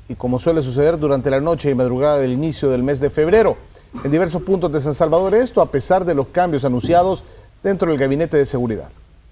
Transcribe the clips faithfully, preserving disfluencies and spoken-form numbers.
y como suele suceder durante la noche y madrugada del inicio del mes de febrero. En diversos puntos de San Salvador, esto a pesar de los cambios anunciados dentro del Gabinete de Seguridad.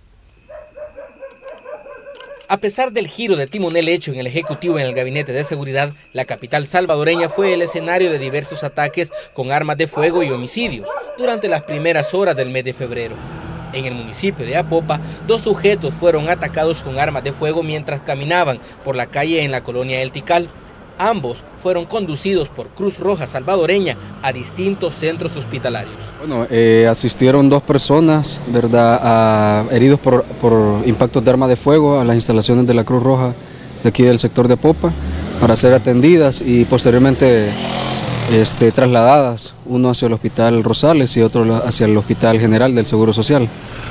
A pesar del giro de timonel hecho en el Ejecutivo en el Gabinete de Seguridad, la capital salvadoreña fue el escenario de diversos ataques con armas de fuego y homicidios durante las primeras horas del mes de febrero. En el municipio de Apopa, dos sujetos fueron atacados con armas de fuego mientras caminaban por la calle en la colonia El Tikal. Ambos fueron conducidos por Cruz Roja Salvadoreña a distintos centros hospitalarios. Bueno, eh, asistieron dos personas, ¿verdad?, a, heridos por, por impactos de arma de fuego a las instalaciones de la Cruz Roja de aquí del sector de Apopa para ser atendidas y posteriormente este, trasladadas, uno hacia el Hospital Rosales y otro hacia el Hospital General del Seguro Social.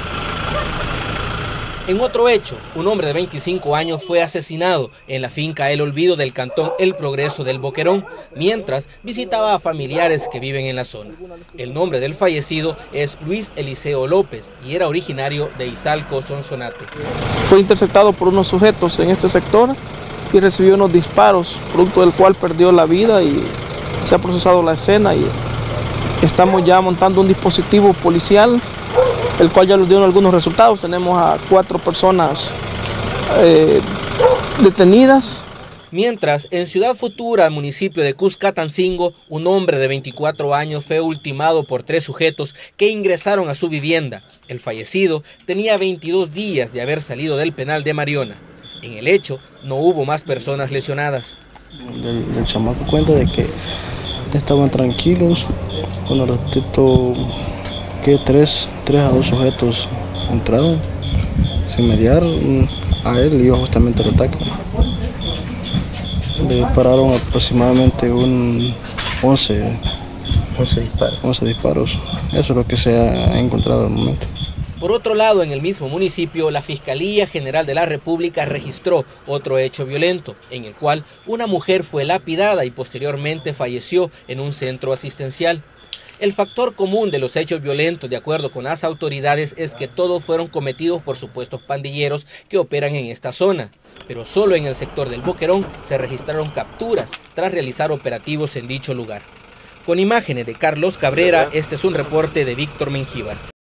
En otro hecho, un hombre de veinticinco años fue asesinado en la finca El Olvido del cantón El Progreso del Boquerón, mientras visitaba a familiares que viven en la zona. El nombre del fallecido es Luis Eliseo López y era originario de Izalco, Sonsonate. Fue interceptado por unos sujetos en este sector y recibió unos disparos, producto del cual perdió la vida y se ha procesado la escena y estamos ya montando un dispositivo policial, el cual ya nos dio algunos resultados. Tenemos a cuatro personas eh, detenidas. Mientras, en Ciudad Futura, municipio de Cuscatancingo, un hombre de veinticuatro años fue ultimado por tres sujetos que ingresaron a su vivienda. El fallecido tenía veintidós días de haber salido del penal de Mariona. En el hecho, no hubo más personas lesionadas. El, el chamaco cuenta de que estaban tranquilos con respecto que tres, tres a dos sujetos entraron sin mediar a él y iba justamente el ataque. Le dispararon aproximadamente un once, once, disparos. once disparos. Eso es lo que se ha encontrado al momento. Por otro lado, en el mismo municipio, la Fiscalía General de la República registró otro hecho violento, en el cual una mujer fue lapidada y posteriormente falleció en un centro asistencial. El factor común de los hechos violentos, de acuerdo con las autoridades, es que todos fueron cometidos por supuestos pandilleros que operan en esta zona. Pero solo en el sector del Boquerón se registraron capturas tras realizar operativos en dicho lugar. Con imágenes de Carlos Cabrera, este es un reporte de Víctor Mengíbar.